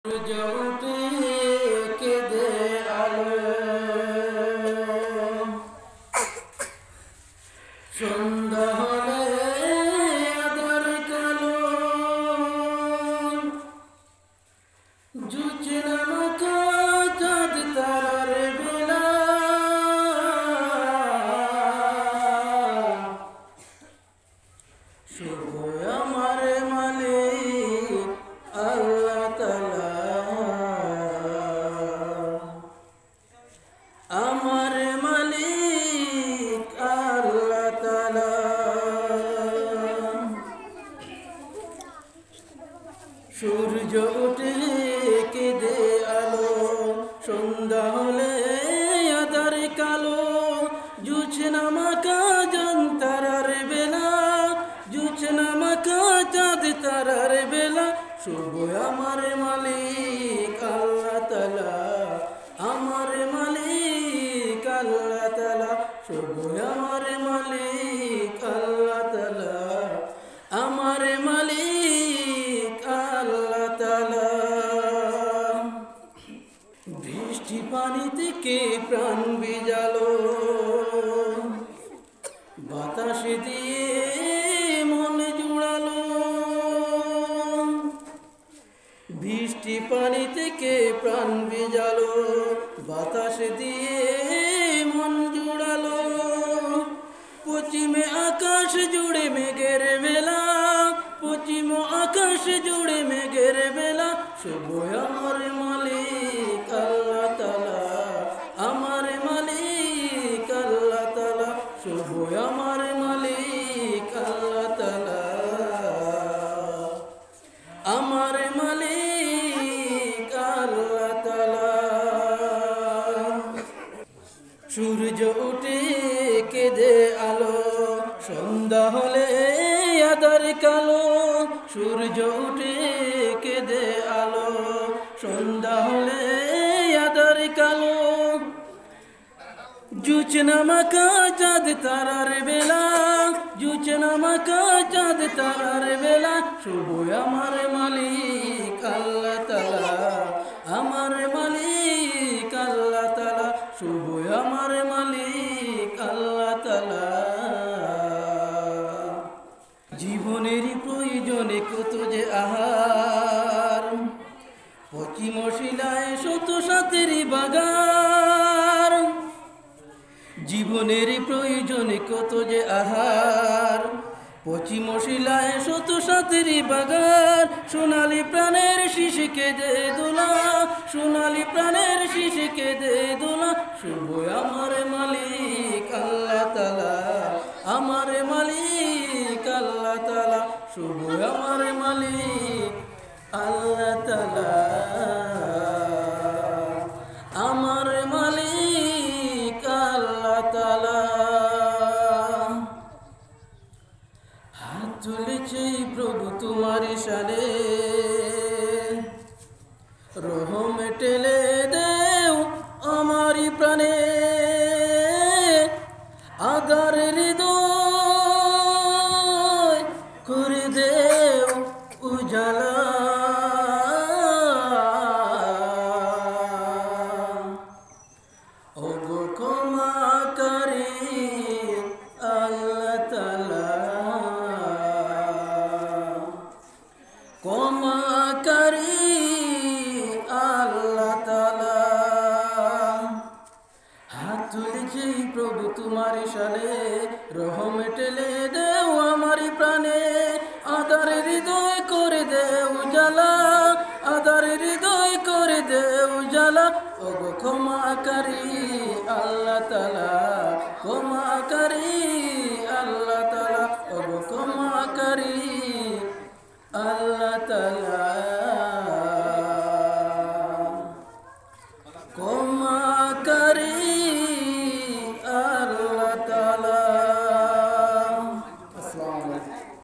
জ্যোতি কেঁদে আলো সন্ধ্যা হলে আধার কালো জুচে নামাকা চাঁদ তারার বেলা শুভ আমার মালিক আল্লাহ তাআলা আমার মালিক আল্লাহ তাআলা সূর্য ওঠে কেঁদে আলো সন্ধ্যা হলে আধার কালো জোছনা মাখা চাঁদ তারার বেলা জোছনা মাখা চাঁদ তারার বেলা শুভ আমার মালিক আল্লাহ তাআলা আমার মালিক আল্লাহ তাআলা শুভ আমার মালিক আল্লাহ তাআলা আমার মালিক আল্লাহ তাআলা বৃষ্টি পানি থেকে প্রাণ ভিজালো বাতাসে দিয়ে মন জুড়ালো বৃষ্টি পানি থেকে প্রাণ ভিজালো বাতাস দিয়ে মন জুড়ালো পশ্চিমে আকাশ জুড়ে মেঘের বেলা পশ্চিম আকাশ জুড়ে মেঘের বেলা শুভ আমার মালিক আল্লাহ তাআলা আমার মালিক আল্লাহ তাআলা শুভ আমার মালিক আল্লাহ তাআলা আমার মালিক আল্লাহ তাআলা সূর্য ওঠে কেঁদে আলো সন্ধ্যা হলে আধার কালো সূর্য ওঠে কেঁদে আলো সন্ধ্যা হলে আধার কালো জোছনা মাখা চাঁদ তারার বেলা জোছনা মাখা চাঁদ তারার বেলা শুভ আমার মালিক আল্লাহ তাআলা আমার মালিক আল্লাহ তাআলা শুভ আমার মালিক আল্লাহ তাআলা জীবনের প্রয়োজনে কত যে আহার পশ্চিম শিলায় শত সাতেরই বাগার জীবনের প্রয়োজনে কত যে আহার পশ্চিম শিলায় শত সাতেরই বাগার সোনালি প্রাণের শিশুকে দে দোলা সোনালি প্রাণের শিশুকে দে দোলা শুভ আমার মালিক আল্লাহ তাআলা আমার মালিক আল্লাহ তাআলা শুভ আমার মালিক আল্লাহ তাআলা আমার মালিক আল্লাহ তাআলা হাত তুলেছি প্রভু তোমার শানে রহম টেলে দেও আমারি প্রাণে আগার হৃদয় করে দেও উজালা ওগো ক্ষমাকারী আল্লাহ তাআলা ক্ষমাকারী আল্লাহ তাআলা হাত তুলেছি প্রভু তোমার শানে রহম টেলে দেও আমারি প্রাণে আধার হৃদয় করে দেও উজালা আধার হৃদয় করে দেও উজালা ওগো ক্ষমাকারী আল্লাহ তাআলা ক্ষমাকারী আল্লাহ তাআলা ওগো ক্ষমাকারী আল্লাহ তাআলা